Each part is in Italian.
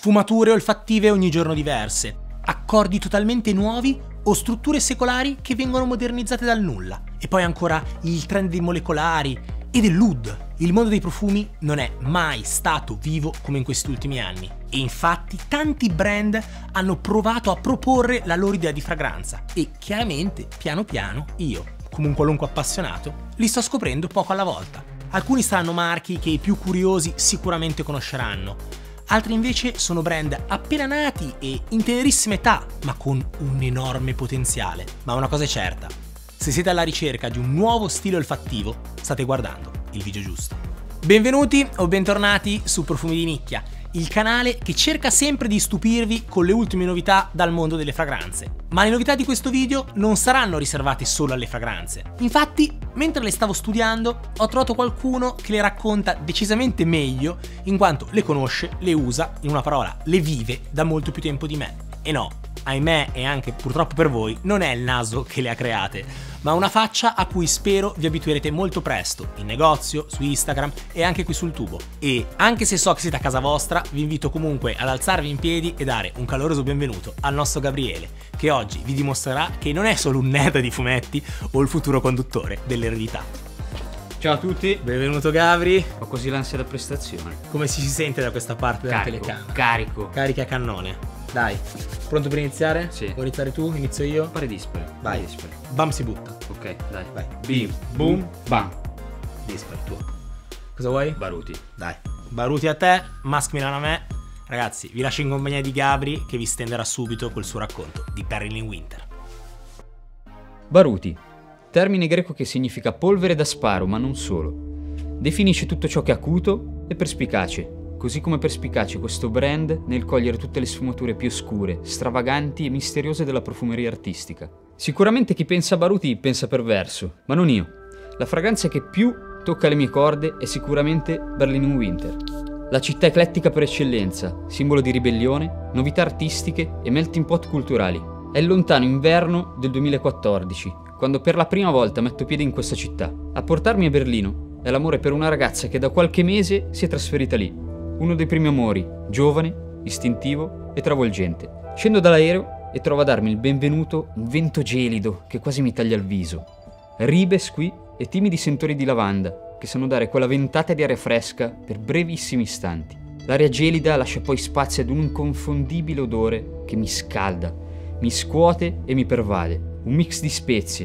sfumature olfattive ogni giorno diverse, accordi totalmente nuovi o strutture secolari che vengono modernizzate dal nulla. E poi ancora il trend dei molecolari e dell'oud. Il mondo dei profumi non è mai stato vivo come in questi ultimi anni. E infatti tanti brand hanno provato a proporre la loro idea di fragranza. E chiaramente, piano piano, io, come un qualunque appassionato, li sto scoprendo poco alla volta. Alcuni saranno marchi che i più curiosi sicuramente conosceranno. Altri invece sono brand appena nati e in tenerissima età, ma con un enorme potenziale. Ma una cosa è certa, se siete alla ricerca di un nuovo stile olfattivo, state guardando il video giusto. Benvenuti o bentornati su Profumi di Nicchia, il canale che cerca sempre di stupirvi con le ultime novità dal mondo delle fragranze. Ma le novità di questo video non saranno riservate solo alle fragranze. Infatti, mentre le stavo studiando, ho trovato qualcuno che le racconta decisamente meglio, in quanto le conosce, le usa, in una parola, le vive da molto più tempo di me. E no, ahimè e anche purtroppo per voi, non è il naso che le ha create, ma una faccia a cui spero vi abituerete molto presto, in negozio, su Instagram e anche qui sul tubo. E anche se so che siete a casa vostra, vi invito comunque ad alzarvi in piedi e dare un caloroso benvenuto al nostro Gabriele, che oggi vi dimostrerà che non è solo un nerd di fumetti o il futuro conduttore dell'eredità. Ciao a tutti, Benvenuto Gabri. ho così l'ansia da prestazione. Come si sente da questa parte della telecamera? Carico. Carica a cannone. Dai, pronto per iniziare? Sì. Vuoi iniziare tu? Inizio io? Pare dispari. Vai. Pare dispari. Bam si butta. Ok, dai. Vai. Bim, Boom. bam. Dispari tu. Cosa vuoi? Baruti. Dai. Baruti a te, Musk Milano a me. Ragazzi, vi lascio in compagnia di Gabri che vi stenderà subito col suo racconto di Peril in Winter. Baruti, termine greco che significa polvere da sparo, ma non solo. Definisce tutto ciò che è acuto e perspicace, così come perspicace questo brand nel cogliere tutte le sfumature più oscure, stravaganti e misteriose della profumeria artistica. Sicuramente chi pensa a Baruti pensa perverso, ma non io. La fragranza che più tocca le mie corde è sicuramente Berlin in Winter. La città eclettica per eccellenza, simbolo di ribellione, novità artistiche e melting pot culturali. È il lontano inverno del 2014, quando per la prima volta metto piede in questa città. A portarmi a Berlino è l'amore per una ragazza che da qualche mese si è trasferita lì. Uno dei primi amori, giovane, istintivo e travolgente. Scendo dall'aereo e trovo a darmi il benvenuto un vento gelido che quasi mi taglia il viso. Ribes qui e timidi sentori di lavanda che sanno dare quella ventata di aria fresca per brevissimi istanti. L'aria gelida lascia poi spazio ad un inconfondibile odore che mi scalda, mi scuote e mi pervade. Un mix di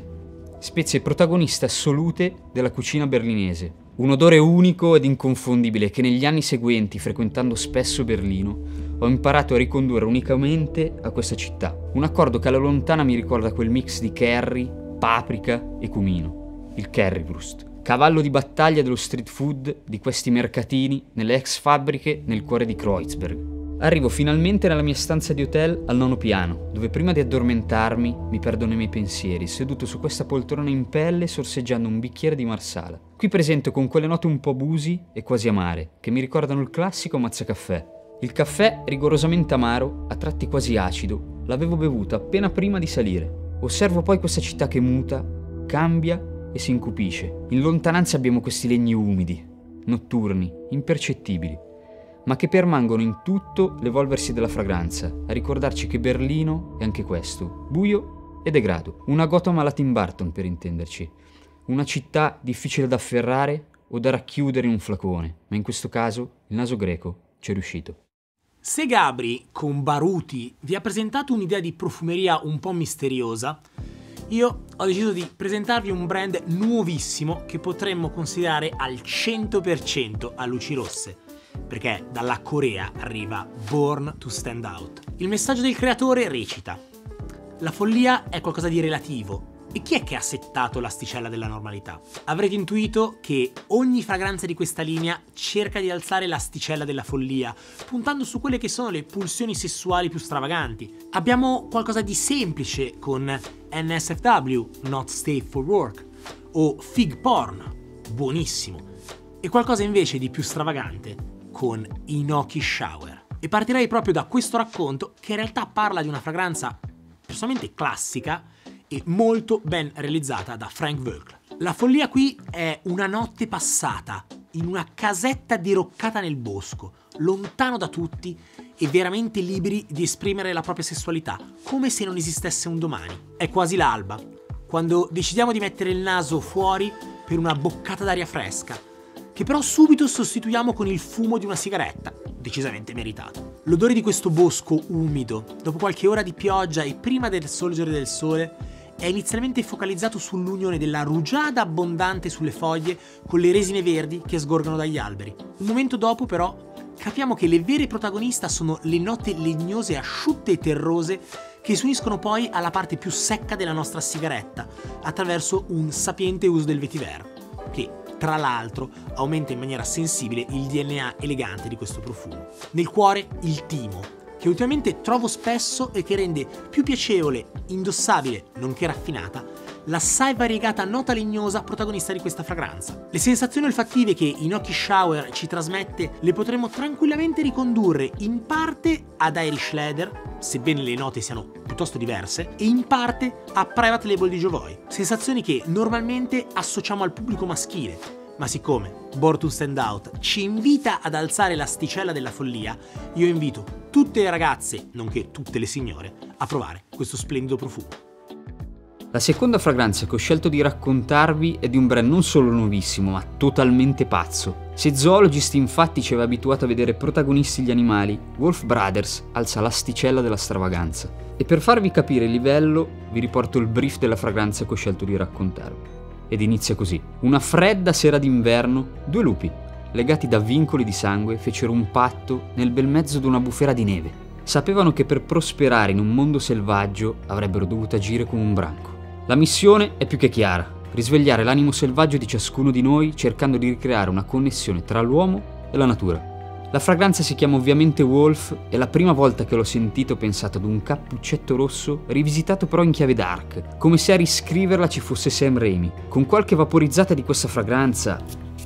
spezie protagoniste assolute della cucina berlinese. Un odore unico ed inconfondibile che negli anni seguenti, frequentando spesso Berlino, ho imparato a ricondurre unicamente a questa città. Un accordo che alla lontana mi ricorda quel mix di curry, paprika e cumino. Il currywurst, cavallo di battaglia dello street food di questi mercatini nelle ex fabbriche nel cuore di Kreuzberg. Arrivo finalmente nella mia stanza di hotel al 9° piano, dove prima di addormentarmi mi perdo nei miei pensieri, seduto su questa poltrona in pelle sorseggiando un bicchiere di Marsala. Qui presento con quelle note un po' busi e quasi amare, che mi ricordano il classico mazzacaffè. Il caffè, rigorosamente amaro, a tratti quasi acido, l'avevo bevuto appena prima di salire. Osservo poi questa città che muta, cambia e si incupisce. In lontananza abbiamo questi legni umidi, notturni, impercettibili, ma che permangono in tutto l'evolversi della fragranza, a ricordarci che Berlino è anche questo, buio e degrado. Una Gotham alla Tim Burton, per intenderci. Una città difficile da afferrare o da racchiudere in un flacone, ma in questo caso il naso greco ci è riuscito. Se Gabri, con Baruti, vi ha presentato un'idea di profumeria un po' misteriosa, io ho deciso di presentarvi un brand nuovissimo che potremmo considerare al 100% a luci rosse, perché dalla Corea arriva Born to Stand Out. Il messaggio del creatore recita: la follia è qualcosa di relativo. E chi è che ha settato l'asticella della normalità? Avrete intuito che ogni fragranza di questa linea cerca di alzare l'asticella della follia, puntando su quelle che sono le pulsioni sessuali più stravaganti. Abbiamo qualcosa di semplice con NSFW, Not Safe for Work, o Fig Porn, buonissimo, e qualcosa invece di più stravagante con Inoki Shower. E partirei proprio da questo racconto, che in realtà parla di una fragranza personalmente classica e molto ben realizzata da Frank Vogel. La follia qui è una notte passata, in una casetta diroccata nel bosco, lontano da tutti e veramente liberi di esprimere la propria sessualità, come se non esistesse un domani. È quasi l'alba, quando decidiamo di mettere il naso fuori per una boccata d'aria fresca, che però subito sostituiamo con il fumo di una sigaretta, decisamente meritato. L'odore di questo bosco umido, dopo qualche ora di pioggia e prima del sorgere del sole, è inizialmente focalizzato sull'unione della rugiada abbondante sulle foglie con le resine verdi che sgorgano dagli alberi. Un momento dopo, però, capiamo che le vere protagoniste sono le note legnose, asciutte e terrose che si uniscono poi alla parte più secca della nostra sigaretta attraverso un sapiente uso del vetiver, che tra l'altro aumenta in maniera sensibile il DNA elegante di questo profumo. Nel cuore il timo, che ultimamente trovo spesso e che rende più piacevole, indossabile, nonché raffinata, l'assai variegata nota legnosa protagonista di questa fragranza. Le sensazioni olfattive che Inoki Shower ci trasmette le potremmo tranquillamente ricondurre in parte ad Irish Leather, sebbene le note siano piuttosto diverse, e in parte a Private Label di Jovoy. Sensazioni che normalmente associamo al pubblico maschile, ma siccome Born to Stand Out ci invita ad alzare l'asticella della follia, io invito tutte le ragazze, nonché tutte le signore, a provare questo splendido profumo. La seconda fragranza che ho scelto di raccontarvi è di un brand non solo nuovissimo, ma totalmente pazzo. Se Zoologist infatti ci aveva abituato a vedere protagonisti gli animali, Wolf Brothers alza l'asticella della stravaganza. E per farvi capire il livello, vi riporto il brief della fragranza che ho scelto di raccontarvi. Ed inizia così. Una fredda sera d'inverno, due lupi, legati da vincoli di sangue, fecero un patto nel bel mezzo di una bufera di neve. Sapevano che per prosperare in un mondo selvaggio avrebbero dovuto agire come un branco. La missione è più che chiara: risvegliare l'animo selvaggio di ciascuno di noi cercando di ricreare una connessione tra l'uomo e la natura. La fragranza si chiama ovviamente Wolf e la prima volta che l'ho sentito ho pensato ad un cappuccetto rosso rivisitato però in chiave dark, come se a riscriverla ci fosse Sam Raimi. Con qualche vaporizzata di questa fragranza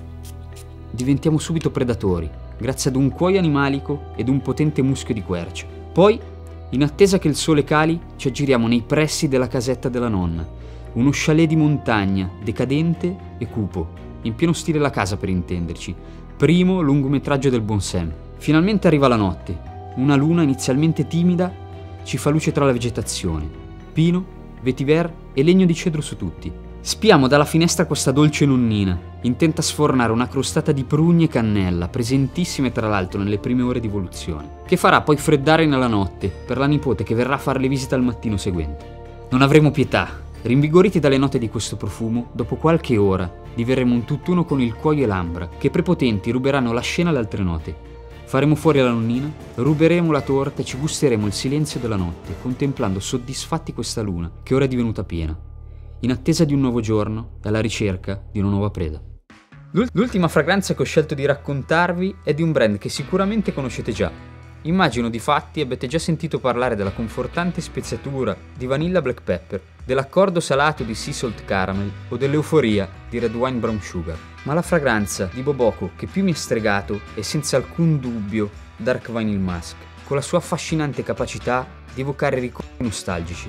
diventiamo subito predatori, grazie ad un cuoio animalico ed un potente muschio di quercia. Poi, in attesa che il sole cali, ci aggiriamo nei pressi della casetta della nonna, uno chalet di montagna, decadente e cupo, in pieno stile La Casa per intenderci, primo lungometraggio del buon Sam. Finalmente arriva la notte, una luna inizialmente timida ci fa luce tra la vegetazione, pino, vetiver e legno di cedro su tutti. Spiamo dalla finestra questa dolce nonnina, intenta a sfornare una crostata di prugni e cannella, presentissime tra l'altro nelle prime ore di evoluzione, che farà poi freddare nella notte per la nipote che verrà a fare le visite al mattino seguente. Non avremo pietà. Rinvigoriti dalle note di questo profumo, dopo qualche ora diverremo un tutt'uno con il cuoio e l'ambra, che prepotenti ruberanno la scena alle altre note. Faremo fuori la nonnina, ruberemo la torta e ci gusteremo il silenzio della notte, contemplando soddisfatti questa luna, che ora è divenuta piena, in attesa di un nuovo giorno e alla ricerca di una nuova preda. L'ultima fragranza che ho scelto di raccontarvi è di un brand che sicuramente conoscete già. Immagino difatti abbiate già sentito parlare della confortante speziatura di Vanilla Black Pepper, dell'accordo salato di Sea Salt Caramel o dell'euforia di Red Wine Brown Sugar. Ma la fragranza di Boboko che più mi ha stregato è senza alcun dubbio Dark Vinyl Musk, con la sua affascinante capacità di evocare ricordi nostalgici.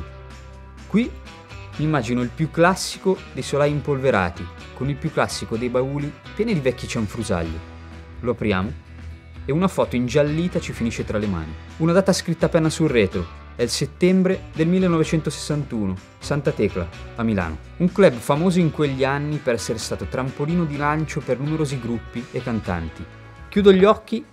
Qui mi immagino il più classico dei solai impolverati, con il più classico dei bauli pieni di vecchi cianfrusaglie. Lo apriamo e una foto ingiallita ci finisce tra le mani. Una data scritta a penna sul retro, è il settembre del 1961, Santa Tecla, a Milano. Un club famoso in quegli anni per essere stato trampolino di lancio per numerosi gruppi e cantanti. Chiudo gli occhi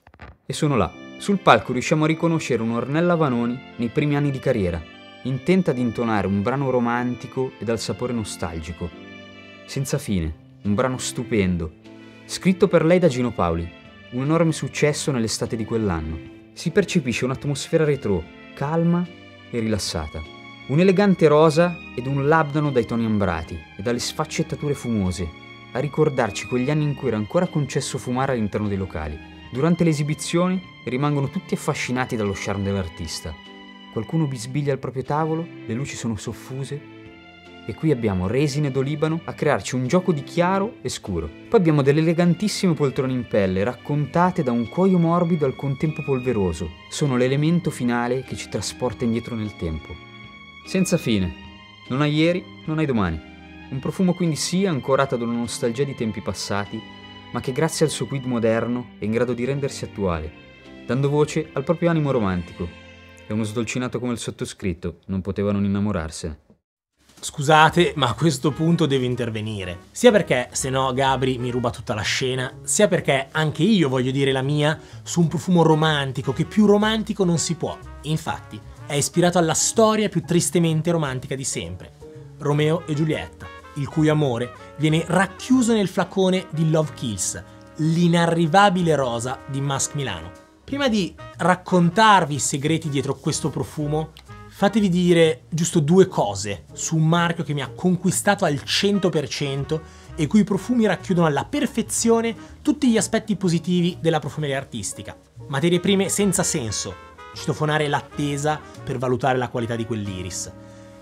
e sono là. Sul palco riusciamo a riconoscere un'Ornella Vanoni nei primi anni di carriera, intenta ad intonare un brano romantico e dal sapore nostalgico. Senza fine, un brano stupendo, scritto per lei da Gino Paoli. Un enorme successo nell'estate di quell'anno. Si percepisce un'atmosfera retro, calma e rilassata. Un elegante rosa ed un labdano dai toni ambrati e dalle sfaccettature fumose, a ricordarci quegli anni in cui era ancora concesso fumare all'interno dei locali. Durante le esibizioni rimangono tutti affascinati dallo charme dell'artista. Qualcuno bisbiglia al proprio tavolo, le luci sono soffuse e qui abbiamo resine d'olibano a crearci un gioco di chiaro e scuro. Poi abbiamo delle elegantissime poltrone in pelle raccontate da un cuoio morbido al contempo polveroso. Sono l'elemento finale che ci trasporta indietro nel tempo. Senza fine. Non hai ieri, non hai domani. Un profumo quindi sì ancorato ad una nostalgia di tempi passati, ma che grazie al suo quid moderno è in grado di rendersi attuale, dando voce al proprio animo romantico. E uno sdolcinato come il sottoscritto non poteva non innamorarsene. Scusate, ma a questo punto devo intervenire. Sia perché, se no, Gabri mi ruba tutta la scena, sia perché anche io voglio dire la mia su un profumo romantico che più romantico non si può. Infatti, è ispirato alla storia più tristemente romantica di sempre. Romeo e Giulietta, il cui amore viene racchiuso nel flacone di Love Kills, l'inarrivabile rosa di Musk Milano. Prima di raccontarvi i segreti dietro questo profumo, fatevi dire giusto due cose su un marchio che mi ha conquistato al 100% e cui profumi racchiudono alla perfezione tutti gli aspetti positivi della profumeria artistica. Materie prime senza senso, citofonare l'attesa per valutare la qualità di quell'iris.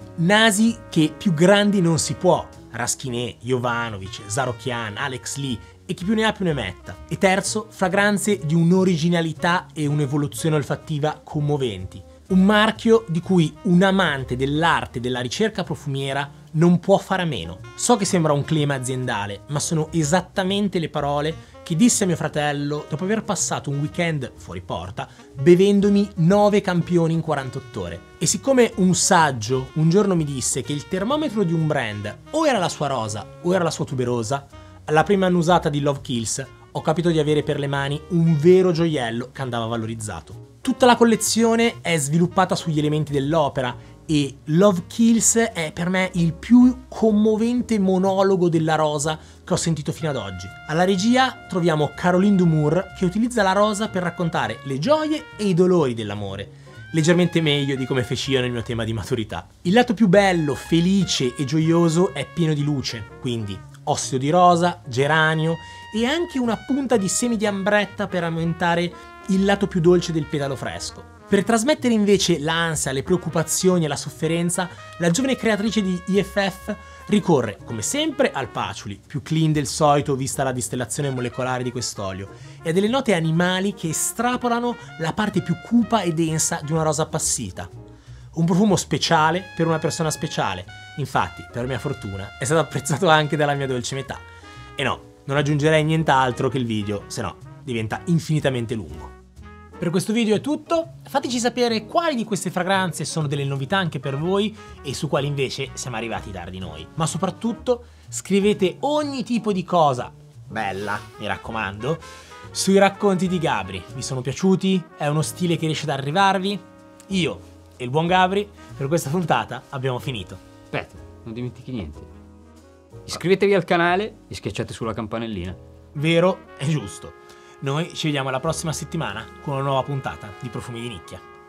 Nasi che più grandi non si può, Raschinè, Jovanovic, Zarochian, Alex Lee e chi più ne ha più ne metta. E terzo, fragranze di un'originalità e un'evoluzione olfattiva commoventi. Un marchio di cui un amante dell'arte e della ricerca profumiera non può fare a meno. So che sembra un claim aziendale, ma sono esattamente le parole che disse a mio fratello dopo aver passato un weekend fuori porta bevendomi 9 campioni in 48 ore. E siccome un saggio un giorno mi disse che il termometro di un brand o era la sua rosa o era la sua tuberosa, alla prima annusata di Love Kills ho capito di avere per le mani un vero gioiello che andava valorizzato. Tutta la collezione è sviluppata sugli elementi dell'opera e Love Kills è per me il più commovente monologo della rosa che ho sentito fino ad oggi. Alla regia troviamo Caroline Dumour che utilizza la rosa per raccontare le gioie e i dolori dell'amore, leggermente meglio di come feci io nel mio tema di maturità. Il lato più bello, felice e gioioso è pieno di luce, quindi ossido di rosa, geranio e anche una punta di semi di ambretta per aumentare il lato più dolce del petalo fresco. Per trasmettere invece l'ansia, le preoccupazioni e la sofferenza, la giovane creatrice di IFF ricorre, come sempre, al patchouli, più clean del solito vista la distillazione molecolare di quest'olio, e a delle note animali che estrapolano la parte più cupa e densa di una rosa appassita. Un profumo speciale per una persona speciale, infatti, per mia fortuna, è stato apprezzato anche dalla mia dolce metà. E no, non aggiungerei nient'altro che il video, se no diventa infinitamente lungo. Per questo video è tutto, fateci sapere quali di queste fragranze sono delle novità anche per voi e su quali invece siamo arrivati tardi noi. Ma soprattutto scrivete ogni tipo di cosa, bella, mi raccomando, sui racconti di Gabri. Vi sono piaciuti? È uno stile che riesce ad arrivarvi? Io e il buon Gabri per questa puntata abbiamo finito. Aspetta, non dimentichi niente. Iscrivetevi al canale e schiacciate sulla campanellina. Vero e giusto. Noi ci vediamo la prossima settimana con una nuova puntata di Profumi di Nicchia.